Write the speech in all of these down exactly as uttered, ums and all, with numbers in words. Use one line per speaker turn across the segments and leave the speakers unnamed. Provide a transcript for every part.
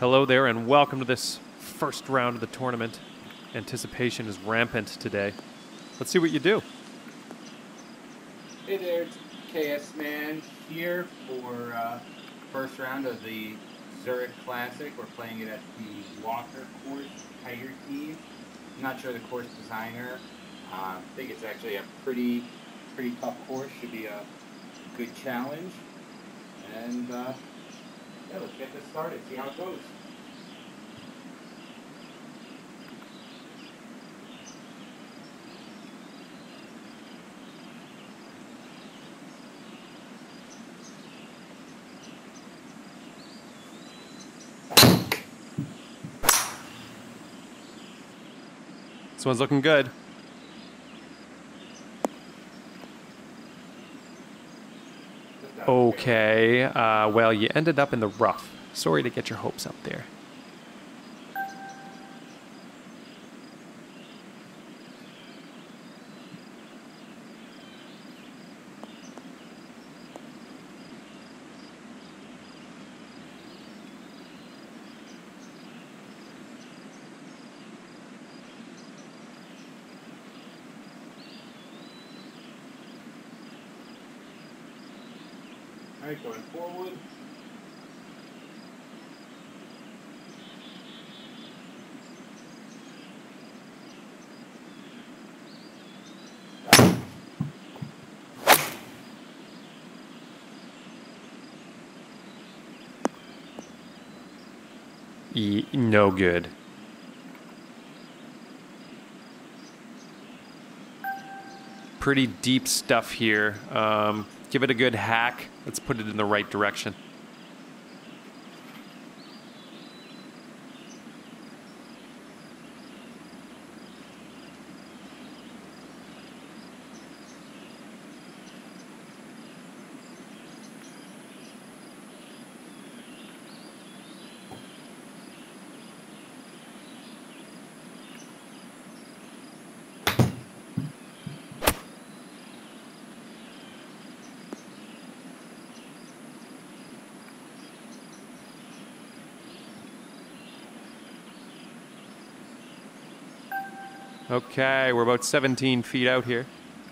Hello there and welcome to this first round of the tournament. Anticipation is rampant today. Let's see what you do.
Hey there, it's K S Man here for uh, first round of the Zurich Classic. We're playing it at the Walker Course Tire Team. I'm not sure the course designer. Uh, I think it's actually a pretty, pretty tough course. Should be a good challenge. And uh, yeah, let's get this started. See how it goes.
This one's looking good. Okay, uh, well, you ended up in the rough. Sorry to get your hopes up there.
All right, going forward.
E- no good. Pretty deep stuff here. Um, give it a good hack. Let's put it in the right direction. Okay, we're about seventeen feet out here.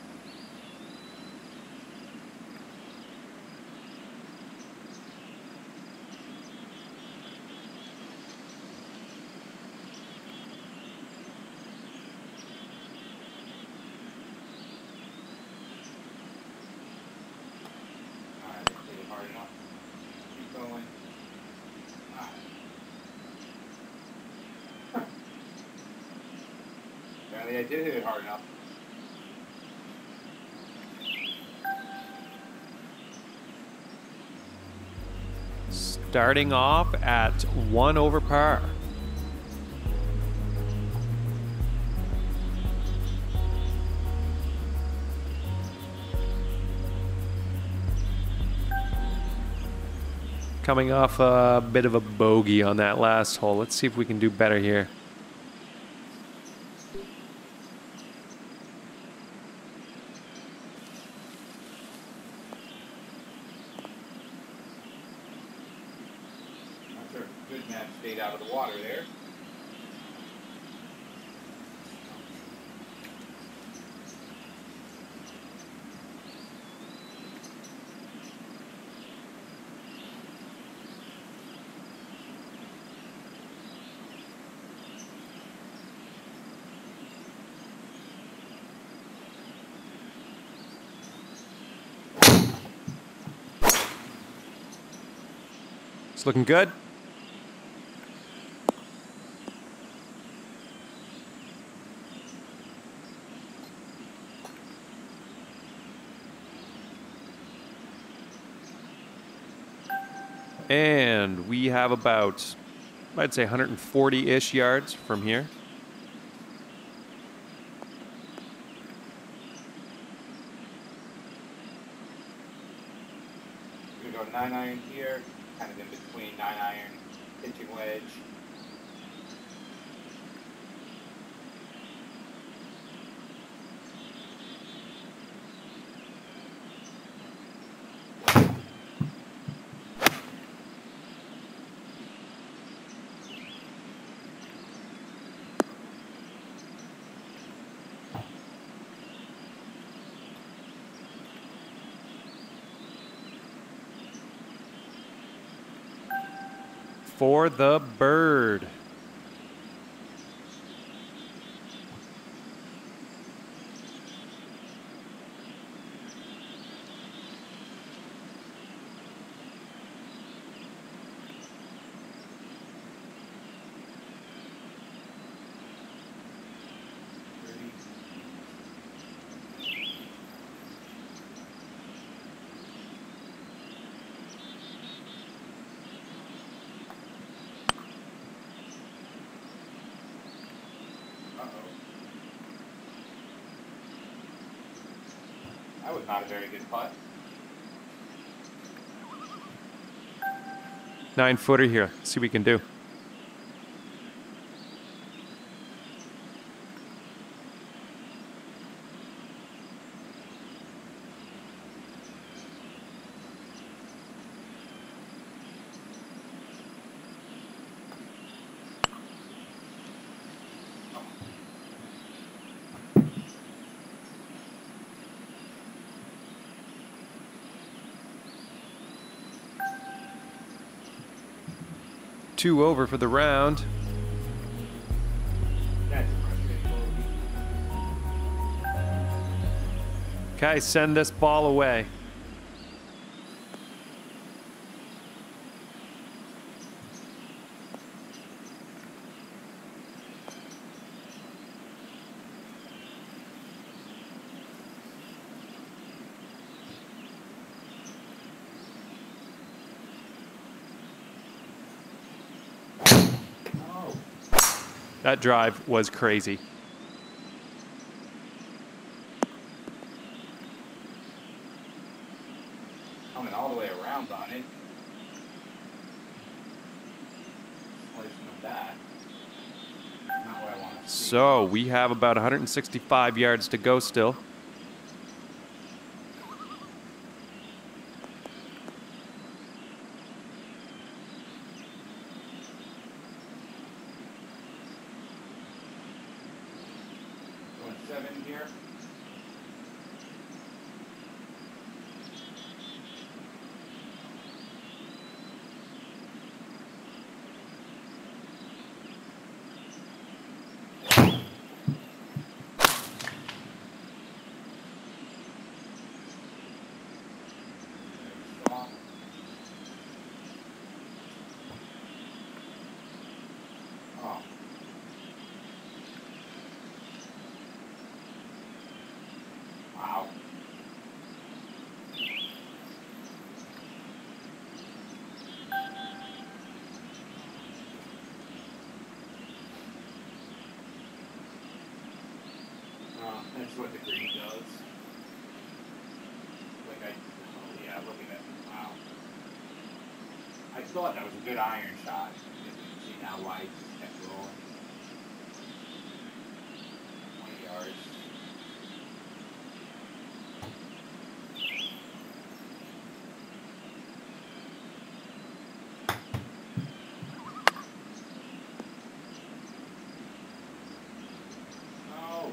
All right, let's hit it hard enough. Keep going. All right. Apparently I did hit it hard enough.
Starting off at one over par. Coming off a bit of a bogey on that last hole. Let's see if we can do better here.
Not sure if good match stayed out of the water there.
It's looking good. And we have about, I'd say, one hundred forty-ish yards from here.
We're gonna go nine iron here, kind of in between nine iron, pitching wedge.
for the bird.
That was not a very good putt.
Nine footer here. See what we can do. Two over for the round.
That's frustrating.
Okay, send this ball away.
Oh.
That drive was crazy.
Coming all the way around on it. Slicing of that. Not what I want to see.
So we have about one hundred sixty-five yards to go still.
Going seven here. Oh. Wow. Oh, that's what the green does. Like I, oh yeah, look at that. Wow. I thought that was a good iron shot. You can see now why he just kept rolling. twenty yards. No.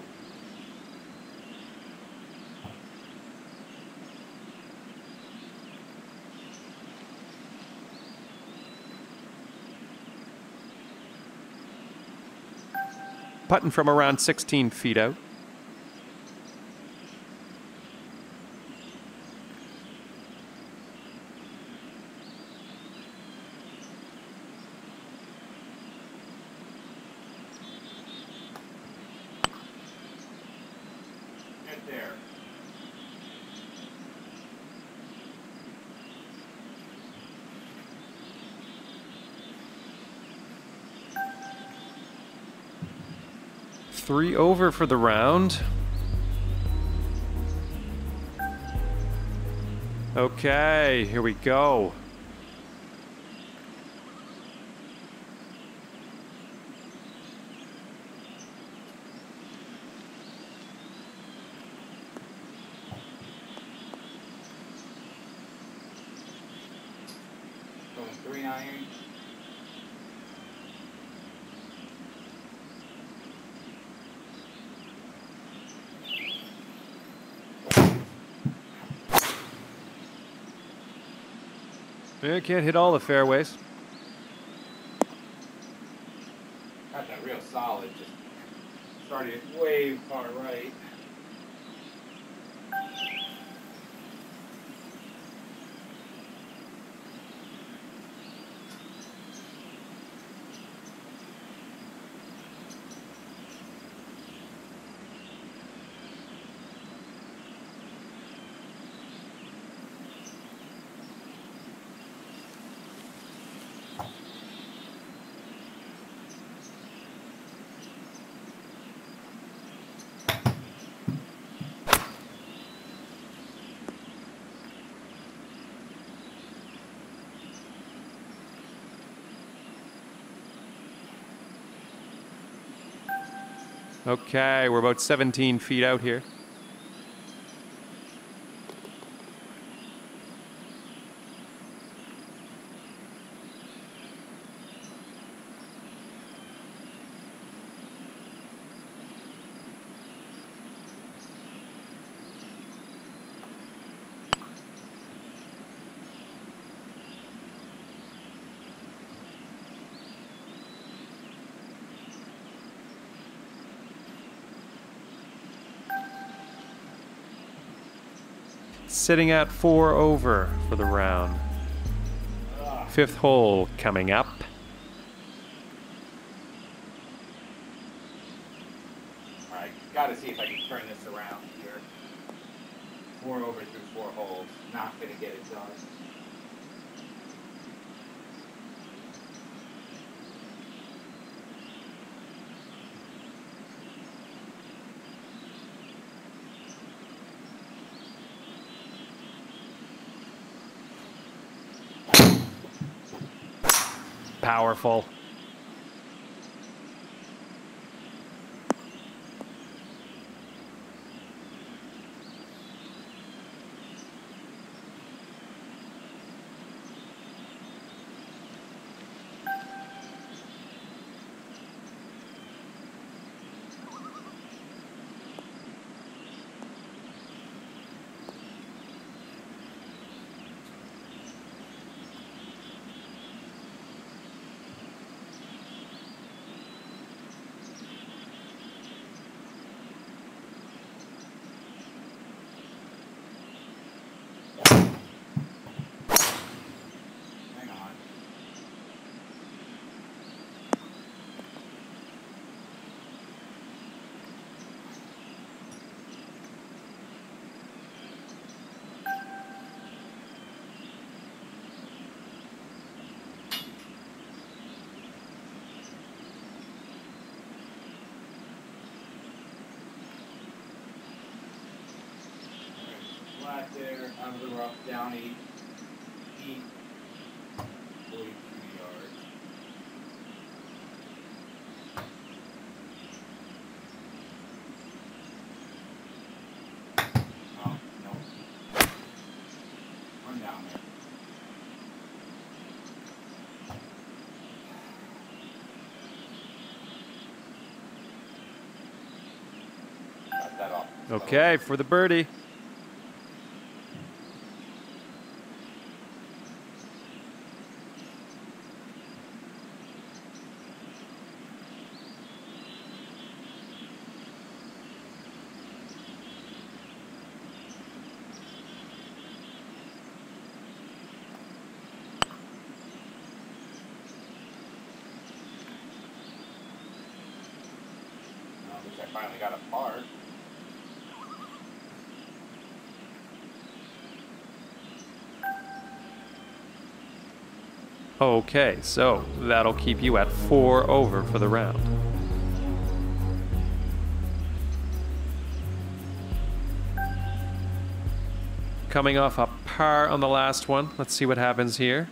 Putting from around sixteen feet out.
Get there.
Three over for the round. Okay, here we go.
Going three iron.
Yeah, can't hit all the fairways.
solid. Just started way far right.
Okay, we're about seventeen feet out here. Sitting at four over for the round. Fifth hole coming up.
Alright, gotta see if I can turn this around here. Four over through four holes. Not gonna get it done.
Powerful. Flat there, out of the rough, down eight feet, forty-two yards. Oh, no. Run down there. Got that off. Okay, for the birdie.
I finally got a par.
Okay, so that'll keep you at four over for the round. Coming off a par on the last one. Let's see what happens here.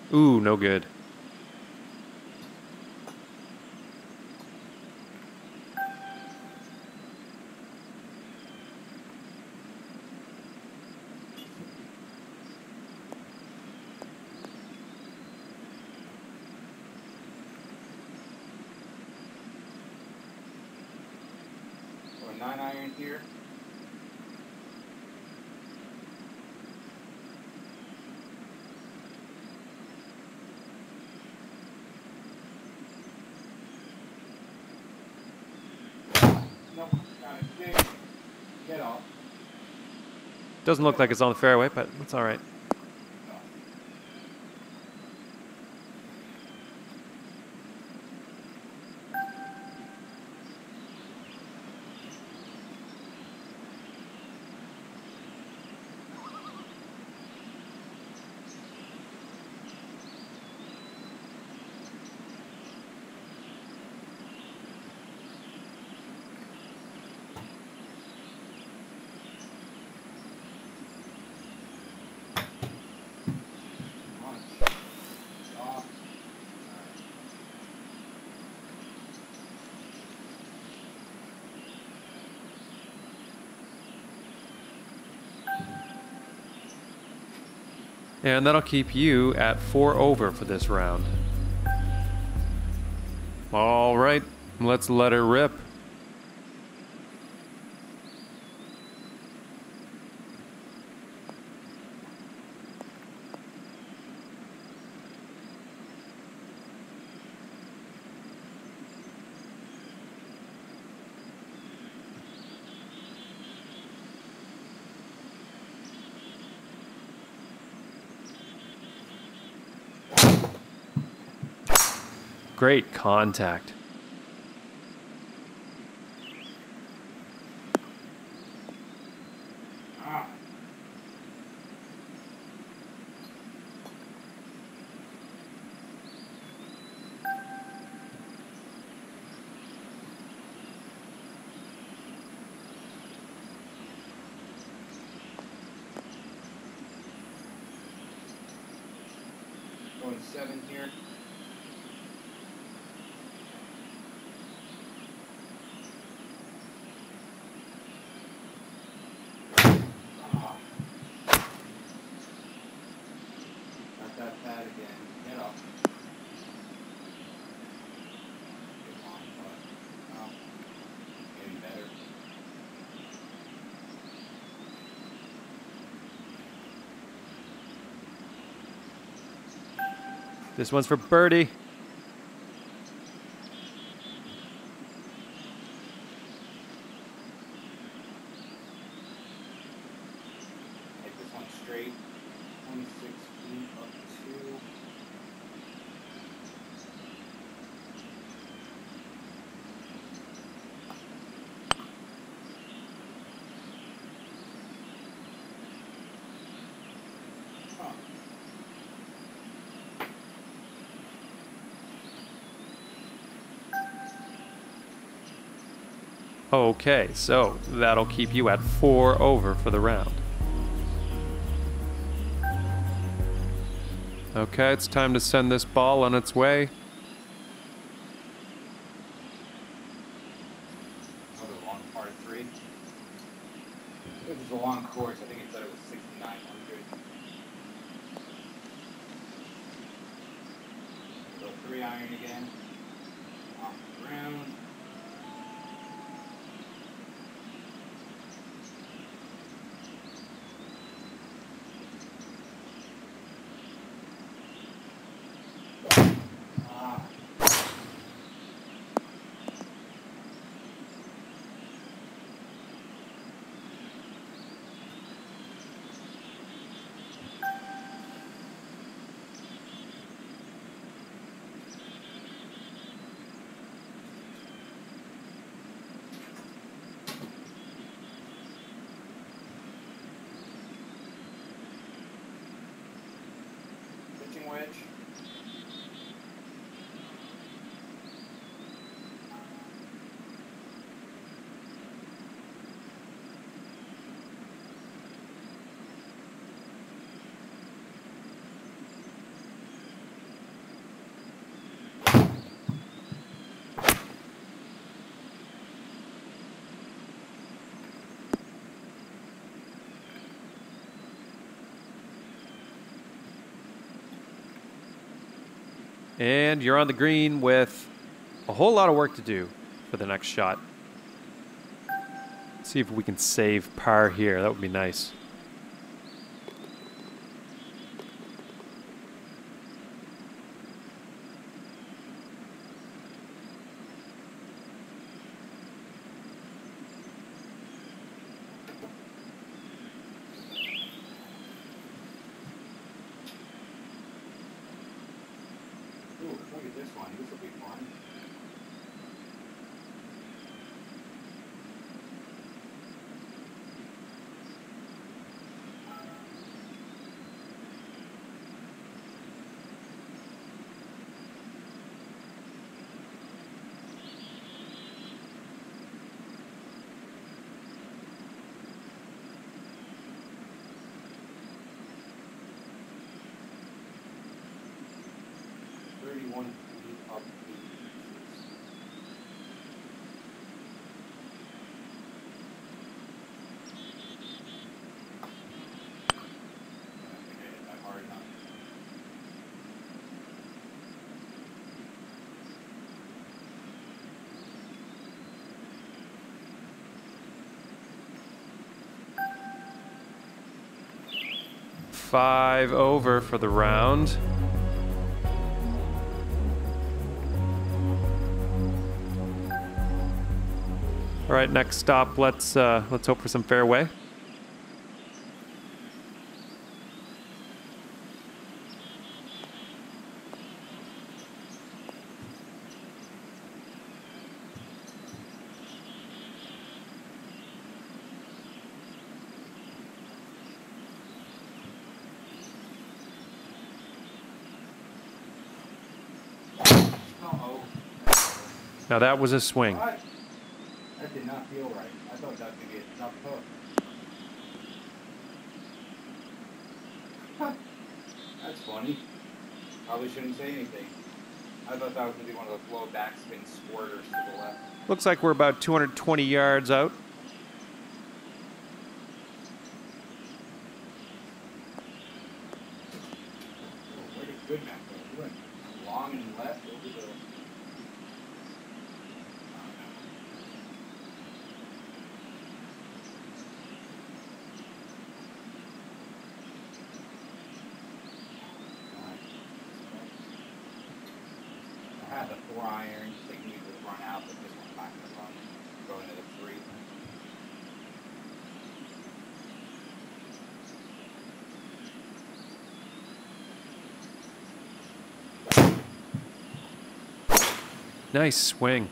Ooh, no good.
Or a nine iron here. Nope, got it fixed. Get off.
Doesn't look like it's on the fairway, but it's all right. And that'll keep you at four over for this round. All right, let's let her rip. Great contact.
Ah. Going seven here. That pad again. Get off. Come on, bud. Oh, getting better.
This one's for birdie.
Take this one straight. twenty-six feet up two. Huh.
Okay, so that'll keep you at four over for the round. Okay, it's time to send this ball on its way.
Another long par three. It was a long course. I think it said it was sixty-nine hundred. Go three iron again. Off the ground. Ah. Pitching wedge.
And you're on the green with a whole lot of work to do for the next shot. See if we can save par here. That would be nice.
Ooh, look at this one. This will be fun. thirty-one feet up the I don't think I hit that hard enough.
Five over for the round. All right, next stop. Let's uh, let's hope for some fairway.
Uh-oh.
Now that was a swing.
What? That did not feel right. I thought that was going to be a tough hook. Huh. That's funny. Probably shouldn't say anything. I thought that was going to be one of those low backspin squirters to the left.
Looks like we're about two hundred twenty yards out.
Oh, where did Goodman go? He went long and left over the... I had the four iron, thinking it would run out, but this one's not going to run. Go into the three.
Nice swing.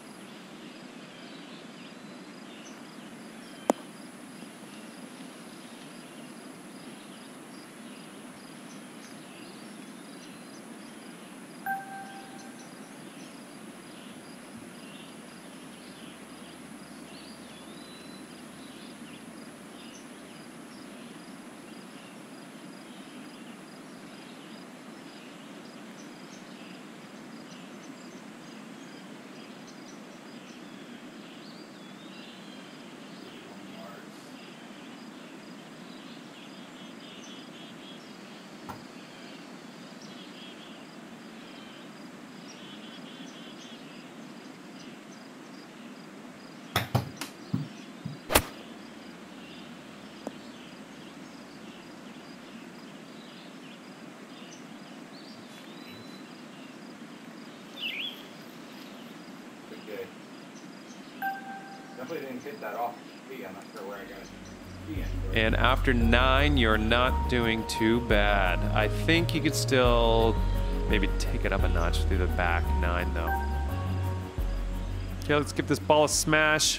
Good. Definitely didn't hit that off the tee. I'm not sure where I got it.
And after nine, you're not doing too bad. I think you could still maybe take it up a notch through the back nine, though. Okay, let's give this ball a smash.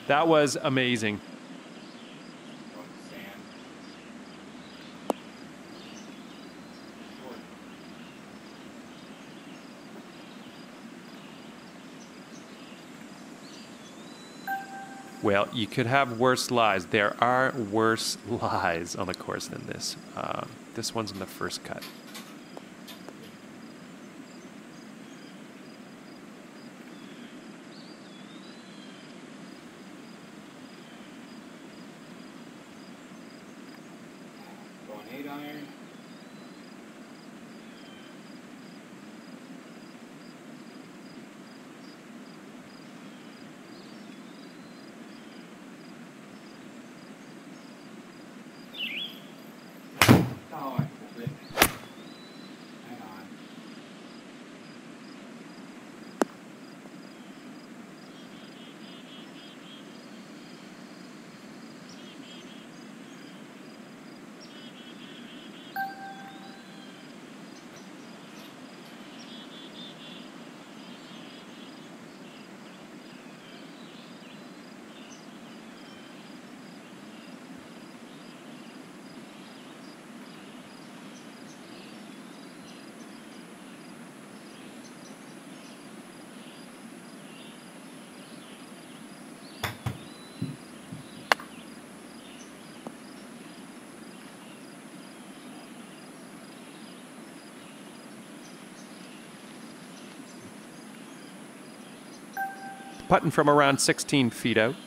That was amazing.
Going to sand. Short.
Well, you could have worse lies. There are worse lies on the course than this. Uh, this one's in the first cut.
Going eight iron. Oh, I pulled it. Hang on.
Putting from around sixteen feet out.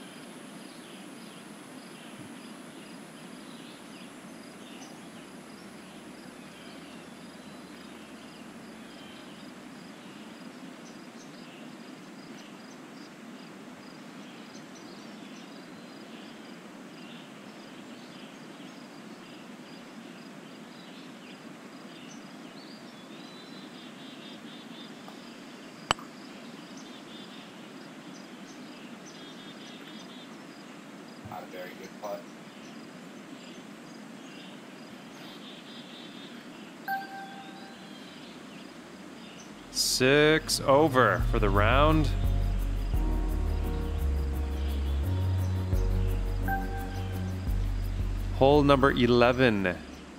Not a very good putt.
Six over for the round. Hole number eleven.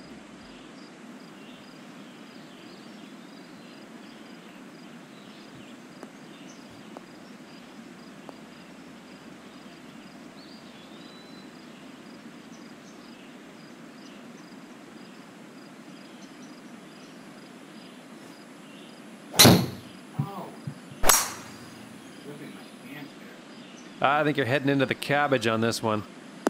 Oh. Whipping my hands there.
I think you're heading into the cabbage on this one.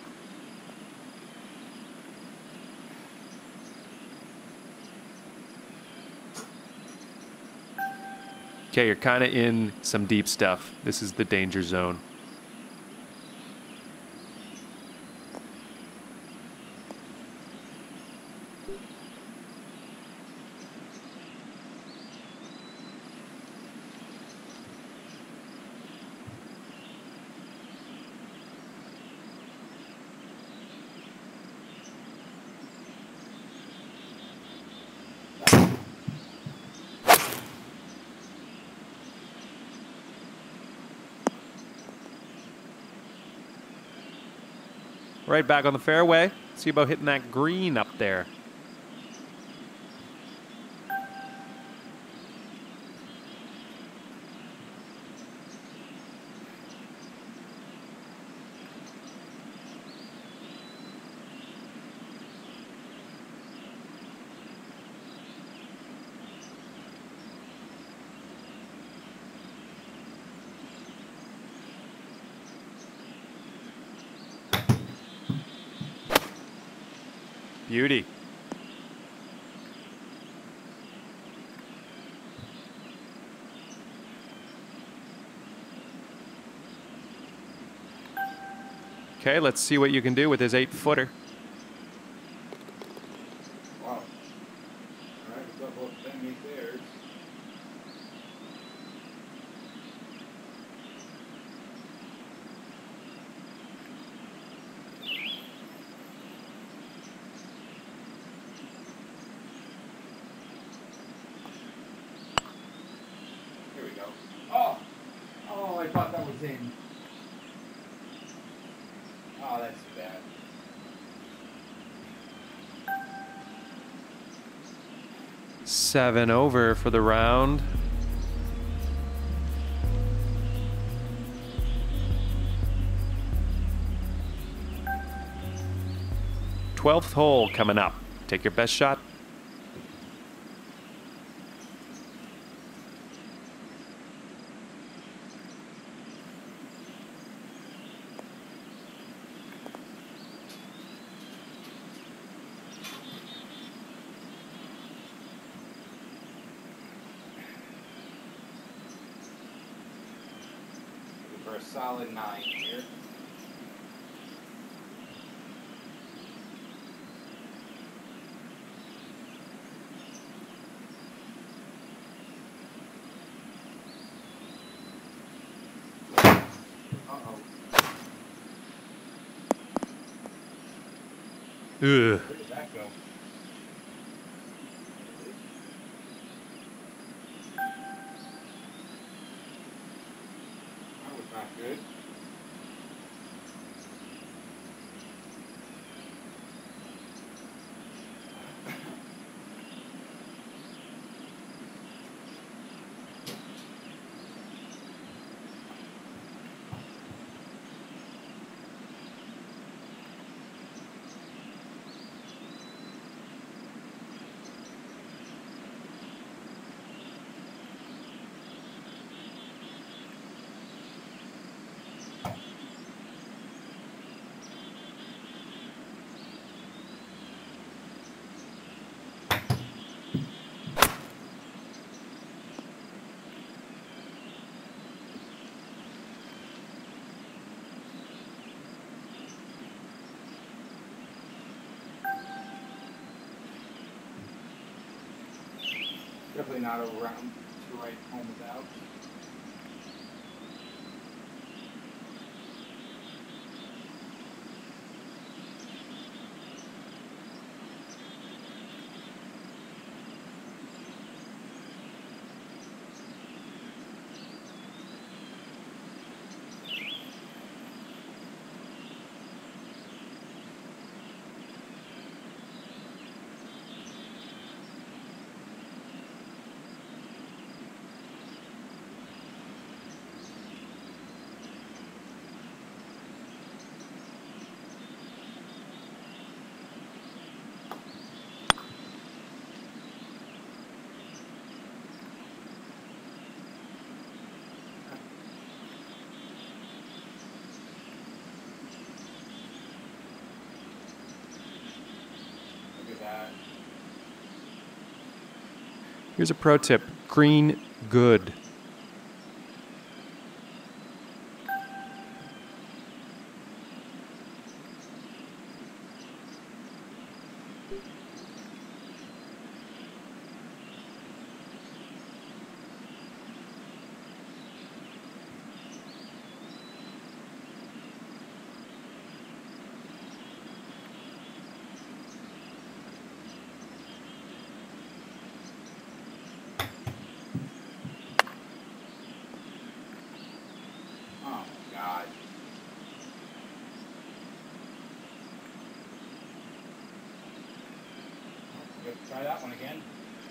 Okay, you're kind of in some deep stuff. This is the danger zone. Right back on the fairway. See about hitting that green up there. Beauty. Okay, let's see what you can do with his eight footer.
Wow. All right, what's up, both ten meet theirs. Here we go. Oh! Oh, I thought that was in.
seven over for the round. twelfth hole coming up. Take your best shot.
For a solid nine here. Uh-oh.
Ugh.
Where did that go? That was not good. Definitely not a round to write home about. That.
Here's a pro tip. Green good.
Try that one again.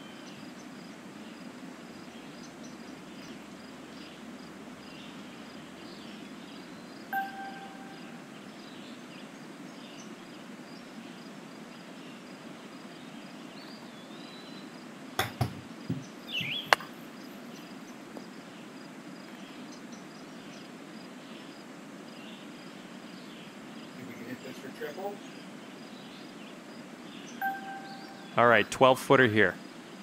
See if we can hit this for triple.
All right, twelve footer here.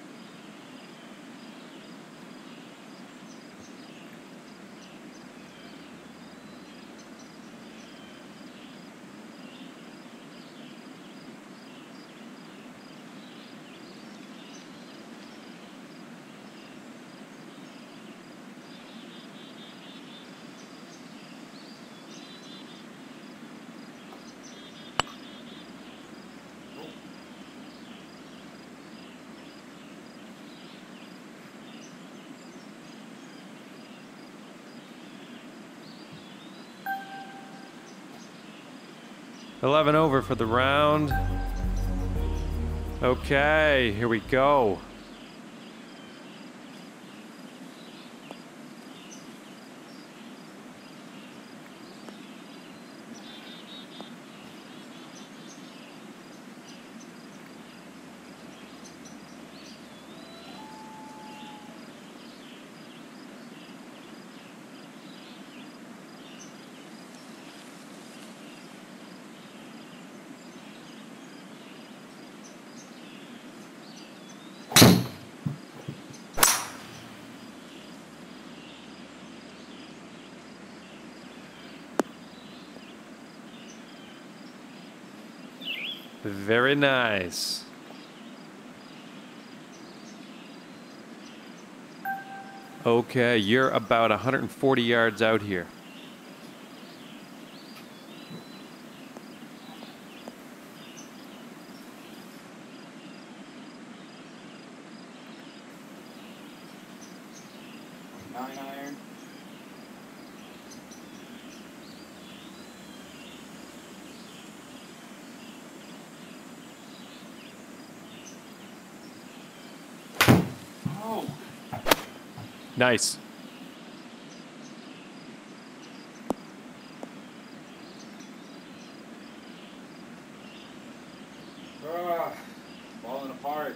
eleven over for the round. Okay, here we go. Very nice. Okay, you're about one hundred forty yards out here.
Nine iron. Oh.
Nice.
Ah, falling apart.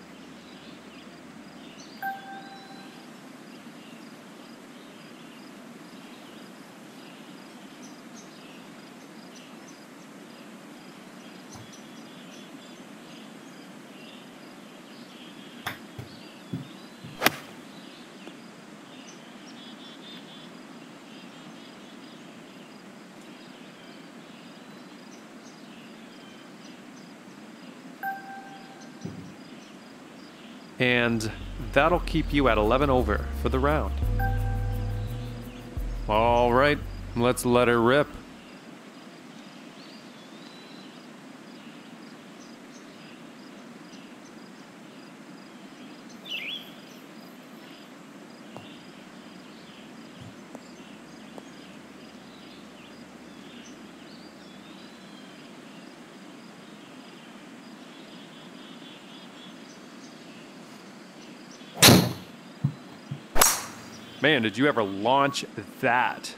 And that'll keep you at eleven over for the round. All right, let's let her rip. Man, did you ever launch that?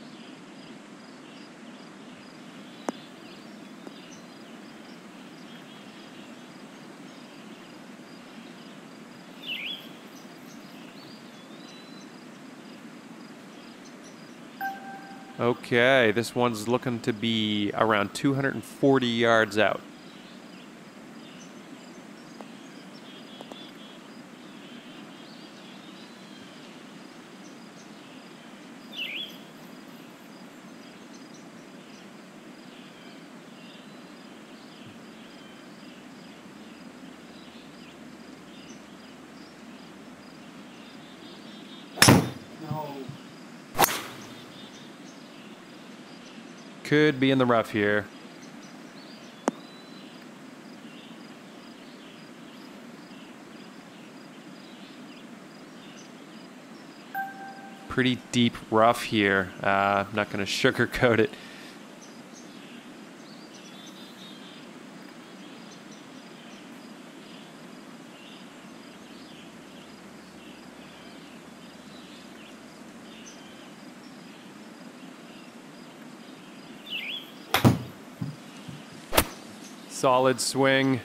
Okay, this one's looking to be around two hundred forty yards out.
No.
Could be in the rough here. Pretty deep rough here. Uh, I'm not going to sugarcoat it. Solid swing.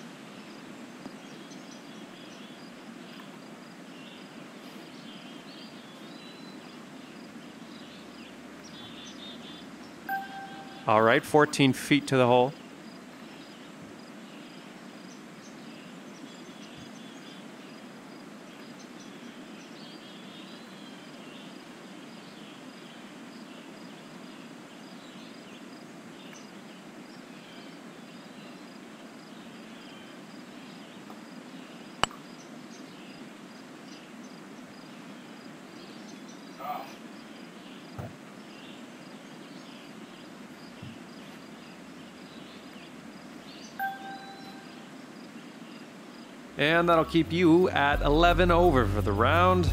All right, fourteen feet to the hole.
Ah.
And that'll keep you at eleven over for the round.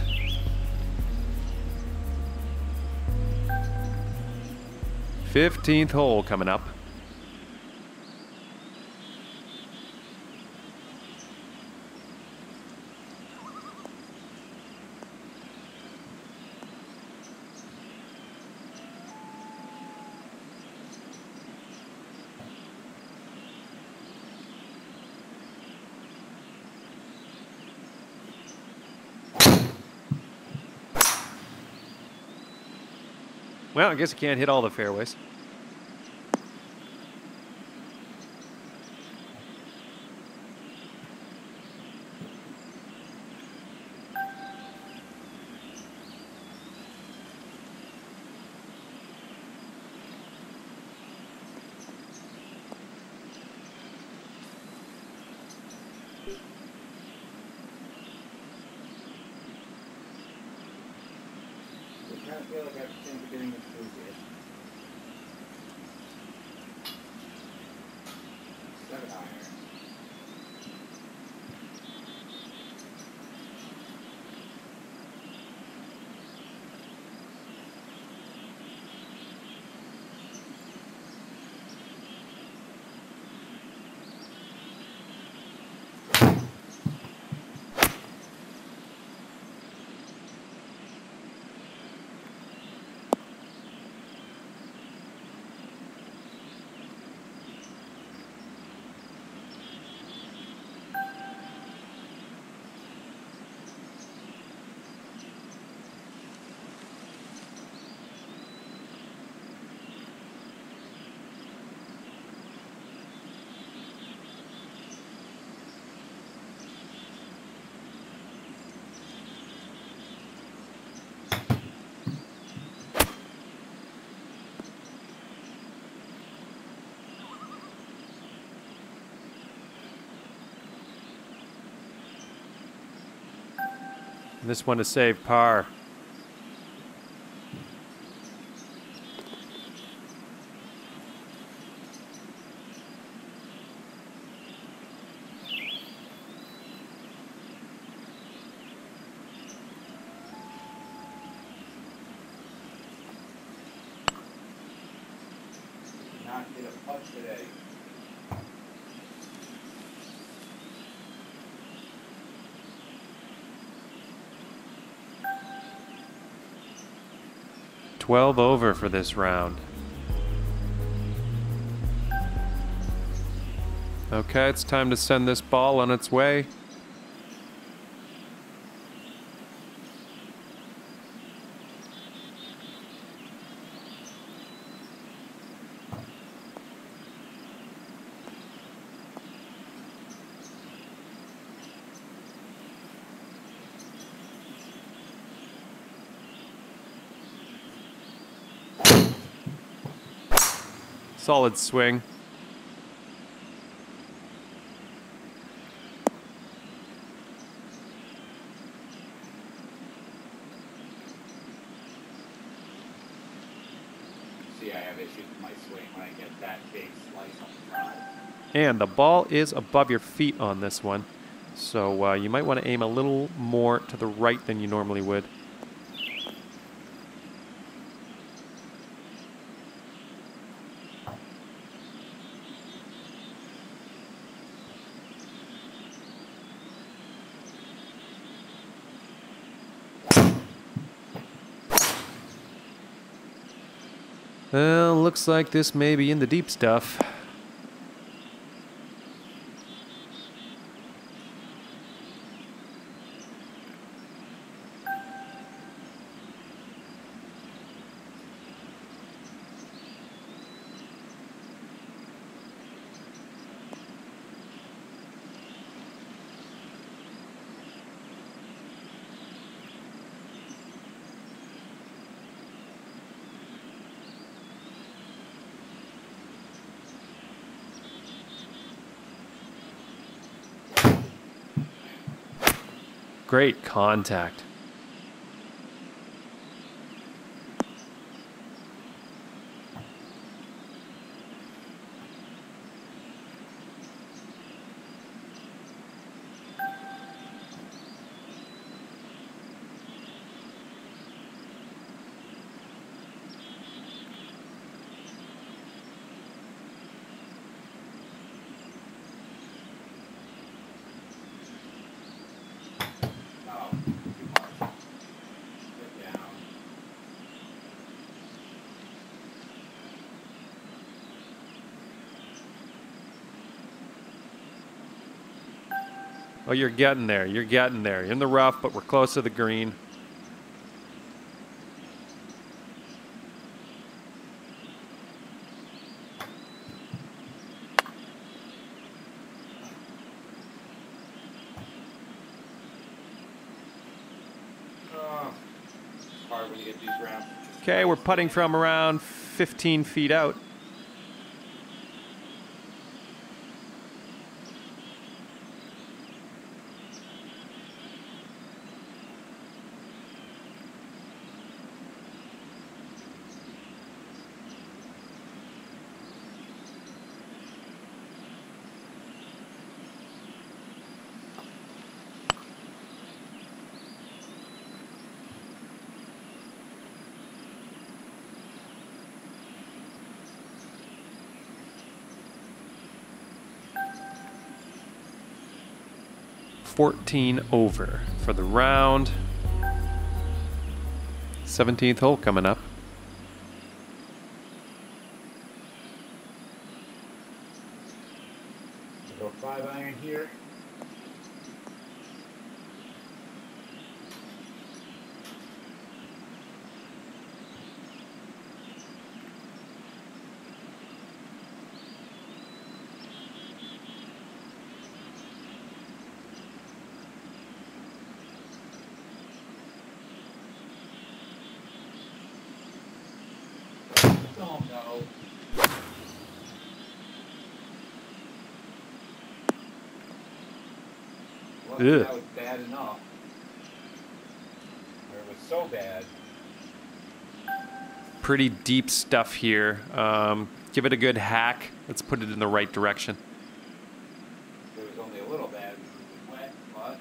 fifteenth hole coming up. Well, I guess you can't hit all the fairways.
I feel like I have a chance of getting this through here. Seven iron.
This one to save par.
Not get a putt today.
twelve over for this round. Okay, it's time to send this ball on its way. Solid swing.
See, I have issues with my swing when I get that big slice on the drive.
And the ball is above your feet on this one. So uh, you might want to aim a little more to the right than you normally would. Well, looks like this may be in the deep stuff. Great contact.
Oh, too much. Get down.
Oh, you're getting there. You're getting there. You're in the rough, but we're close to the green.
Oh, it's hard when you get these rounds.
Okay, we're putting from around fifteen feet out. fourteen over for the round. seventeenth hole coming up.
Go five iron here. Oh no. Well,
Ugh.
that was bad enough. Or it was so bad.
Pretty deep stuff here. Um, give it a good hack. Let's put it in the right direction.
It was only a little bad because it was wet, but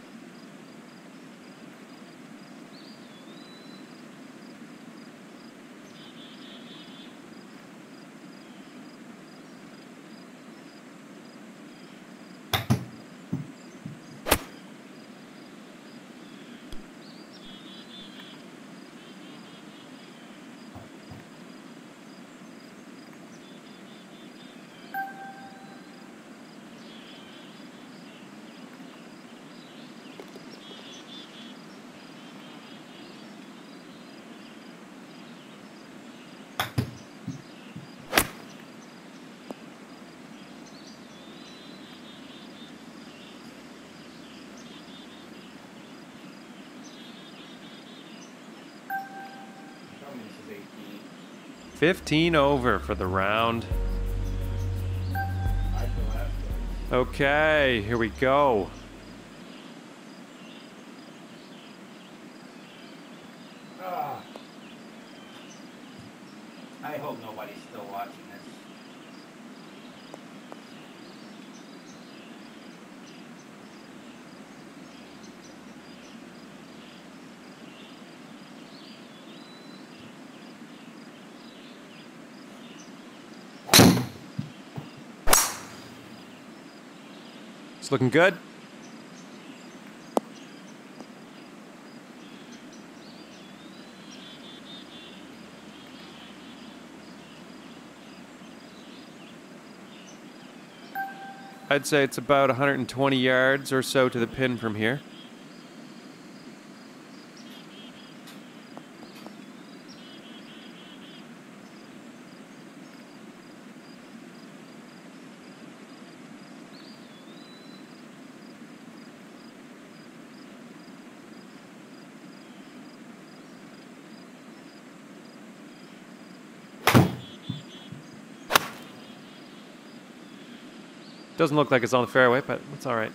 tell me this is eighteen.
fifteen over for the round.
I feel that's good.
Okay, here we go.
Ah. I hope nobody's still watching this.
It's looking good. I'd say it's about one hundred twenty yards or so to the pin from here. Doesn't look like it's on the fairway, but it's all right.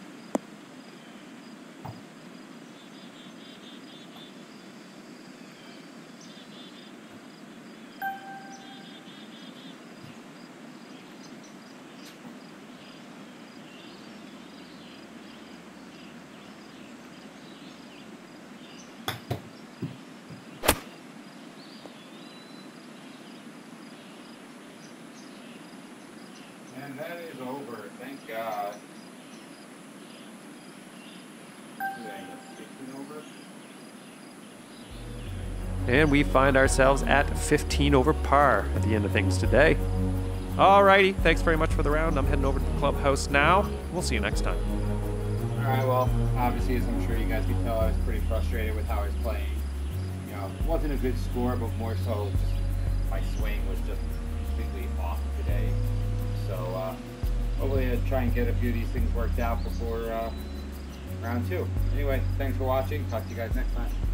And that is over, thank God. Did I end up fifteen over?
And we find ourselves at fifteen over par at the end of things today. Alrighty, thanks very much for the round. I'm heading over to the clubhouse now. We'll see you next time.
Alright, well, obviously, as I'm sure you guys can tell, I was pretty frustrated with how I was playing. You know, it wasn't a good score, but more so just my swing was just completely off today. So, uh, hopefully I'll try and get a few of these things worked out before uh, round two. Anyway, thanks for watching. Talk to you guys next time.